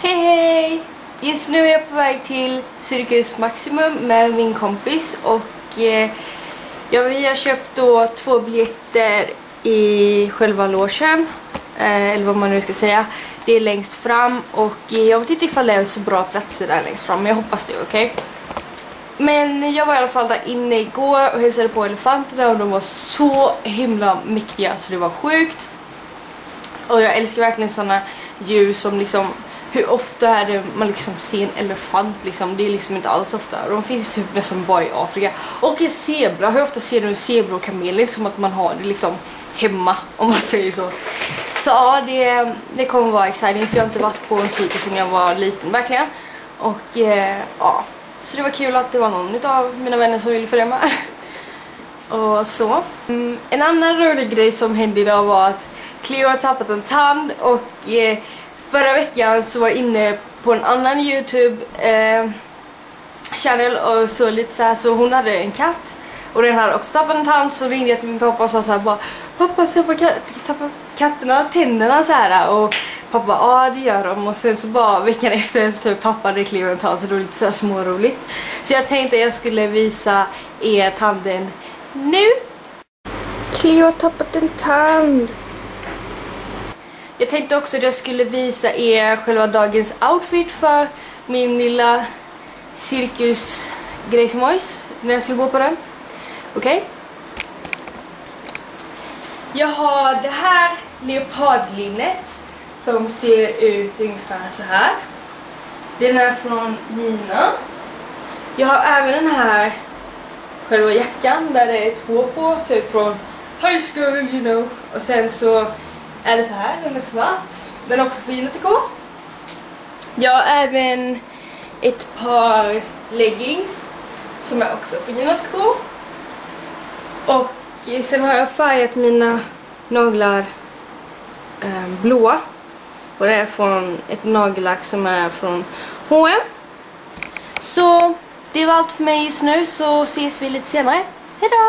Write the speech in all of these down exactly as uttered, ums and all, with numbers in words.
Hej hej! Just nu är jag på väg till Cirkus Maximum med min kompis och eh, ja, vi har köpt då två biljetter i själva logen, eh, eller vad man nu ska säga. Det är längst fram och eh, jag vet inte ifall det är så bra platser där längst fram, men jag hoppas det, okej? Okay? Men jag var i alla fall där inne igår och hälsade på elefanterna och de var så himla mäktiga så det var sjukt. Och jag älskar verkligen sådana djur som liksom, hur ofta är det man liksom ser en elefant liksom, det är liksom inte alls ofta. De finns typ nästan bara i Afrika. Och en zebra, hur ofta ser du en zebra och kamel? Liksom att man har det liksom hemma, om man säger så. Så ja, det, det kommer vara exciting för jag har inte varit på en cirkus sedan jag var liten, verkligen. Och eh, ja, så det var kul att det var någon av mina vänner som ville följa med. Och så. Mm, en annan rolig grej som hände idag var att Cleo har tappat en tand och eh, förra veckan så var jag inne på en annan YouTube eh, channel och så lite så här, så hon hade en katt och den hade också tappat en tand, så ringde jag till min pappa och sa så här bara, pappa tappar kat katterna tänderna så här, och pappa ja det gör de, och sen så bara veckan efter så typ tappade Cleo en tand, så det var lite så här småroligt. Så jag tänkte att jag skulle visa er tanden nu. Cleo har tappat en tand. Jag tänkte också att jag skulle visa er själva dagens outfit för min lilla cirkusgrejsmojs när jag ska gå på den. Okej? Okay? Jag har det här leopardlinnet som ser ut ungefär så här. Den är från Nina. Jag har även den här själva jackan där det är ett hår på, typ från high school, you know. Och sen så är det så här, den är svart. Den är också fin att gå. Jag har även ett par leggings som är också fin att gå. Och sen har jag färgat mina naglar eh, blåa. Och det är från ett nagellack som är från H och M. Så det var allt för mig just nu, så ses vi lite senare. Hejdå!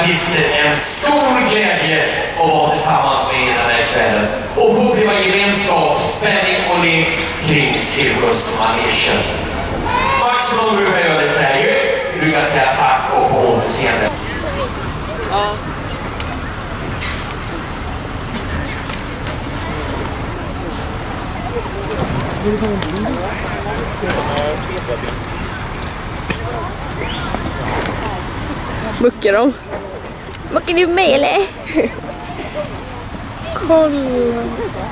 artister en stor glädje att vara tillsammans med er den här kvällen och få uppleva gemenskap, spänning och lek kring cirkusmanegen. Maximum brukar göra det så här ju. Brukar säga tack och på återseende. Ja. Muckar de? Muckar du med eller? Kolla.